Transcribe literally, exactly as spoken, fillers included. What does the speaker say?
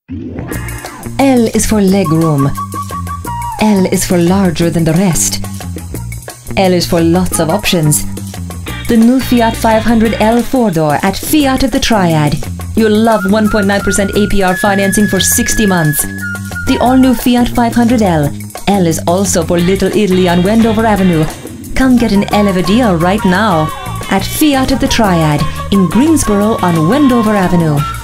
L is for legroom. L is for larger than the rest. L is for lots of options. The new Fiat five hundred L four-door at Fiat at the Triad. You'll love one point nine percent A P R financing for sixty months. The all-new Fiat five hundred L. L is also for Little Italy on Wendover Avenue. Come get an L of a deal right now at Fiat at the Triad in Greensboro on Wendover Avenue.